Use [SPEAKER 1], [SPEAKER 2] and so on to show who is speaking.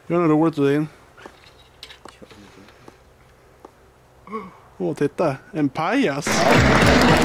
[SPEAKER 1] Gör något roligt du in. Åh, titta. En pajas.